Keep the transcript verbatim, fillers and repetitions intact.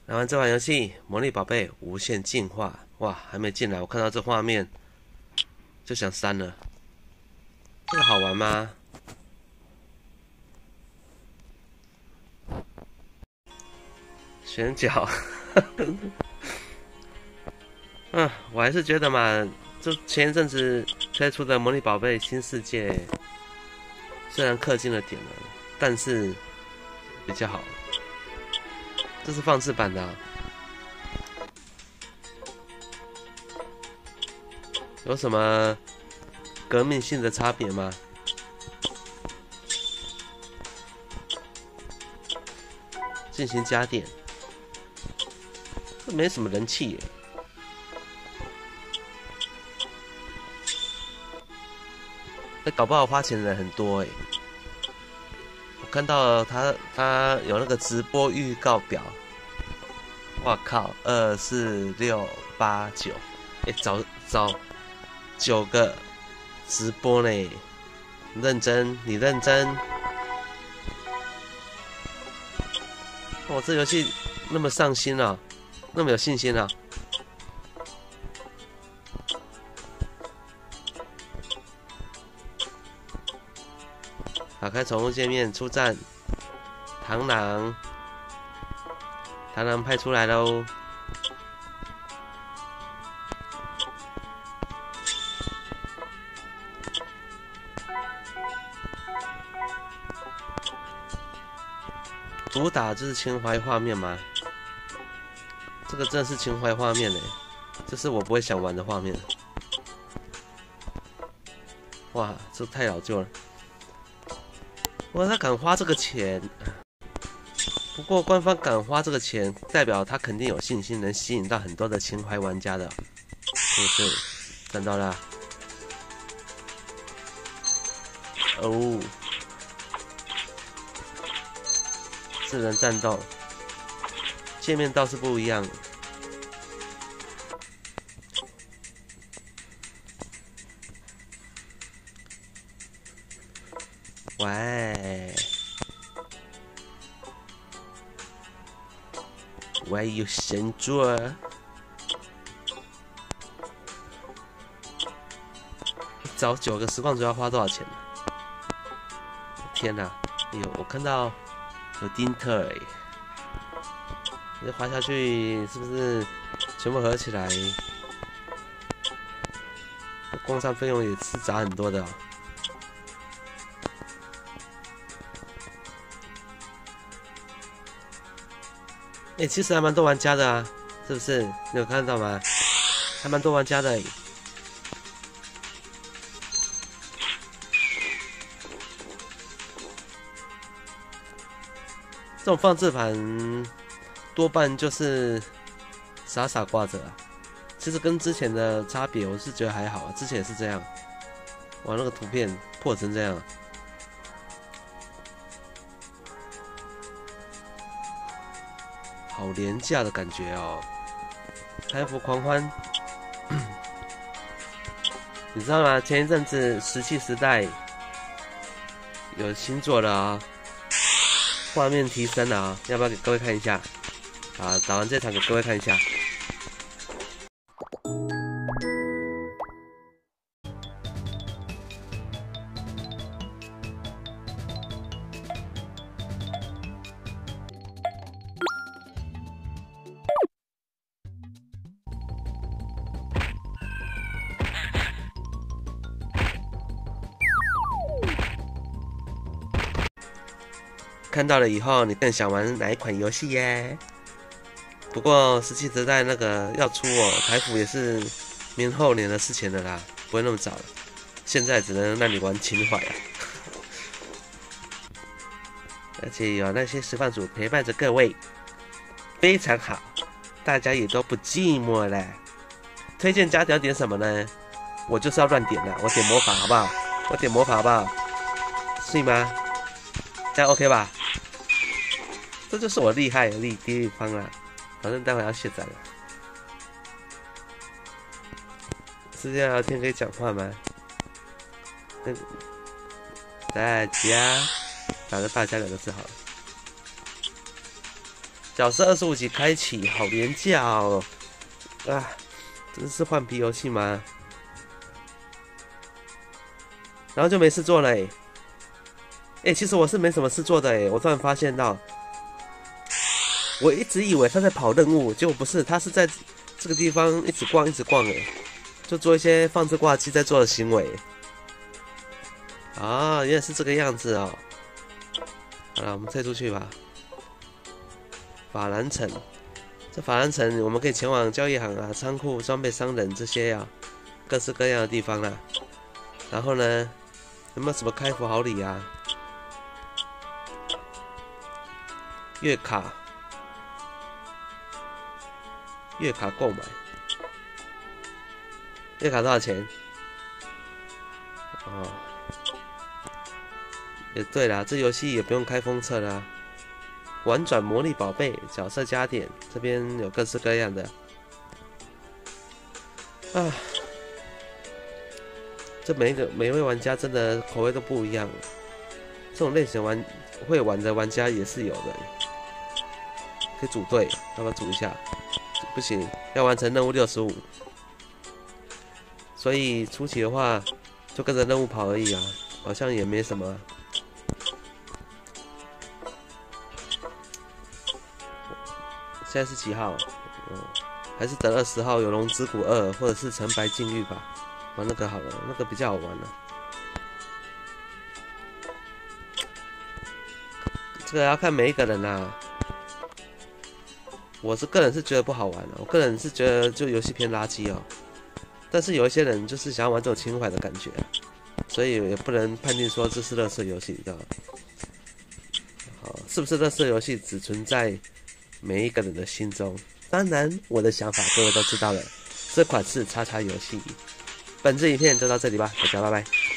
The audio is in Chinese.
来玩这款游戏《魔力宝贝无限进化》。哇，还没进来，我看到这画面就想删了。这个好玩吗？选角，嗯，我还是觉得嘛，就前一阵子推出的《魔力宝贝新世界》，虽然氪金了点了，但是比较好。这是放置版的、啊。 有什么革命性的差别吗？进行加点，这没什么人气耶。那搞不好花钱的人很多哎。我看到他他有那个直播预告表，哇靠，二四六八九，哎，早早。 九个直播嘞，认真，你认真。我、哦、这游戏那么上心啊，那么有信心啊。打开宠物界面，出战，螳螂，螳螂派出来喽。 主打就是情怀画面吗？这个真的是情怀画面嘞，这是我不会想玩的画面。哇，这太老旧了。不过他敢花这个钱，不过官方敢花这个钱，代表他肯定有信心能吸引到很多的情怀玩家的，是不是？看到了。哦。 智能战斗，界面倒是不一样。喂，喂，有神作？找九个实况主要花多少钱呢？天哪！哎呦，我看到。 有丁特哎，这滑下去是不是全部合起来？工商费用也是砸很多的、哦。哎、欸，其实还蛮多玩家的啊，是不是？你有看到吗？还蛮多玩家的哎。 这种放置盘多半就是傻傻挂着啊，其实跟之前的差别，我是觉得还好啊。之前也是这样，哇，那个图片破成这样，好廉价的感觉哦。财富狂欢，你知道吗？前一阵子石器时代有新作了啊、哦。 画面提升了啊、哦！要不要给各位看一下？好，打完这场给各位看一下。看到了以后，你更想玩哪一款游戏耶？不过石器时代那个要出哦，台服也是明后年的事情了啦，不会那么早了。现在只能让你玩情怀啊，而且有那些实况主陪伴着各位，非常好，大家也都不寂寞了。推荐加条点什么呢？我就是要乱点的，我点魔法好不好？我点魔法好不好？是吗？这样 OK 吧？ 这就是我厉害的地方啦，反正待会要卸载了。世界聊天可以讲话吗？嗯，大家打个大家两个字好了。 角色二十五级开启，好廉价哦！啊，真是换皮游戏吗？然后就没事做了哎、欸。哎、欸，其实我是没什么事做的哎、欸，我突然发现到，我一直以为他在跑任务，结果不是，他是在这个地方一直逛一直逛哎、欸，就做一些放置挂机在做的行为。啊，原来是这个样子哦。好了，我们退出去吧。法兰城，这法兰城我们可以前往交易行啊、仓库、装备商人这些啊，各式各样的地方啦。然后呢，有没有什么开服好礼啊？月卡，月卡购买，月卡多少钱？哦。也对啦，这游戏也不用开封测啦。玩转魔力宝贝角色加点，这边有各式各样的。啊，这每一个每一位玩家真的口味都不一样。这种类型玩会玩的玩家也是有的，可以组队，要不要组一下？不行，要完成任务六十五。所以初期的话，就跟着任务跑而已啊，好像也没什么。现在是几号？嗯，还是等二十号有龙之谷二，或者是橙白禁欲吧。玩那个好了，那个比较好玩了。这个要看每一个人啦、啊。我是个人是觉得不好玩的，我个人是觉得就游戏偏垃圾哦。但是有一些人就是想要玩这种情怀的感觉、啊，所以也不能判定说这是垃圾游戏，知道吗？好，是不是垃圾游戏只存在每一个人的心中？当然，我的想法各位都知道了。这款是叉叉游戏。本支影片就到这里吧，大家拜拜。